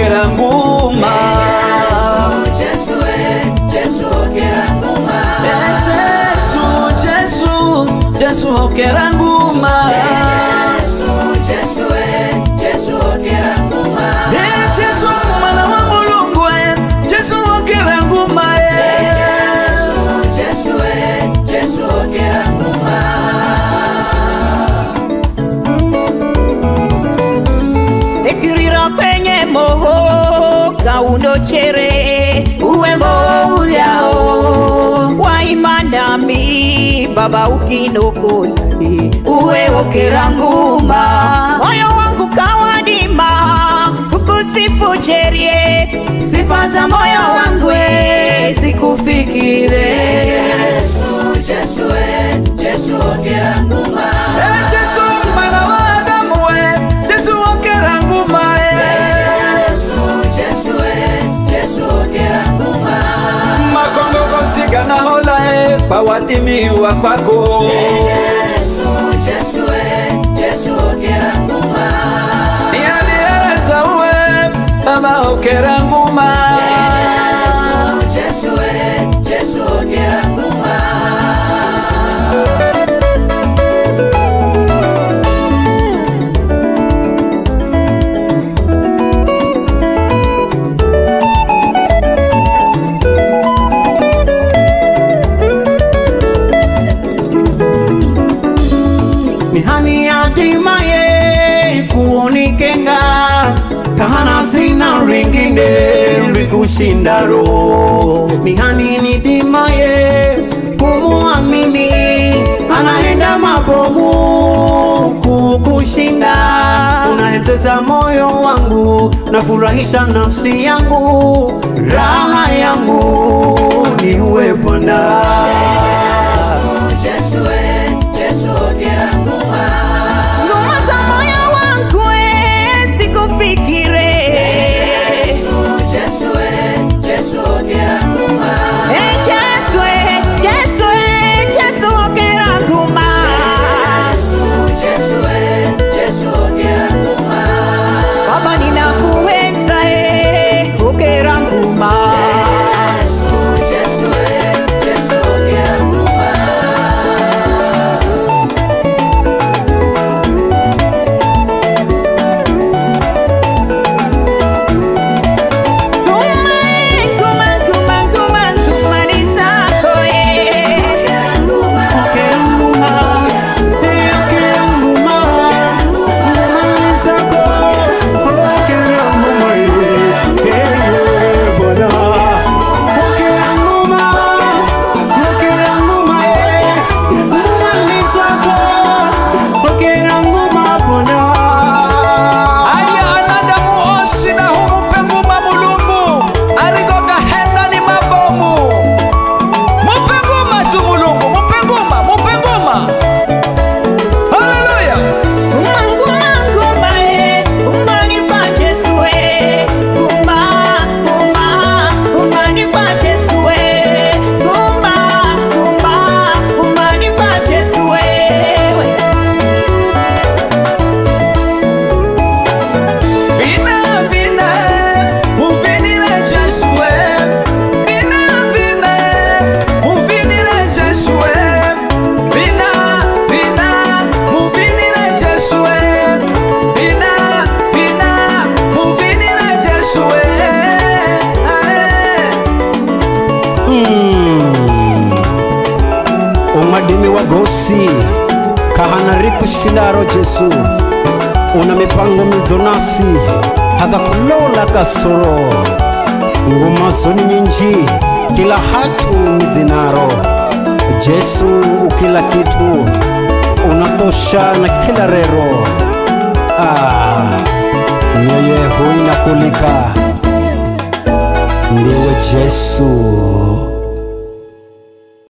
Hokera Nguma. Jesu, Jesu, Hokera Nguma. Jesu, Hokera Nguma. Jesu, Hokera Nguma. Jesu mwana wa Mulungu, Jesu Hokera Nguma. Jesu, Hokera Nguma. Ekirira kwenye moho kaundo chere uwe mouliao waimandami baba ukinokolani uwe Hokera Nguma. Moyo wangu kawadima kukusifu cherie, sifa za moyo wangu zikufikire. Jesu, Hokera Nguma. Jesu mwana wa Adamu, Jesu Hokera Nguma. Jesu, Hokera Nguma. Makongo kosiga na hola bawatimiwa kwako. Jesu, Hokera Nguma. Nialieleza uwe baba Hokera Nguma. Jesu, Hokera Nguma. Mihani hatimaye kuonikenga, kahana zina ringine rikushinda roho. Mihani nidimaye kumuamini, anaenda mabomu kukushinda. Unaendeza moyo wangu, nafurahisha nafsi yangu, raha yangu ni wewe Bwana. Jesu, Hokera Nguma. Nguma za moyo wangu sikufikire. Jesu, Hokera Nguma. Jesu, Hokera Nguma. Jesu, Hokera Nguma. Baba ninakuenza Hokera Nguma. Jesu, Hokera Nguma. Umadimi wa gosi kahana rikushinaro Jesu. Una mipango mizonasi hadha kulola kasoro. Nguma zoni nyinji kila hatu mizinaro. Jesu ukila kitu unatosha na kila rero. Nyoye huina kulika ndiwe Jesu.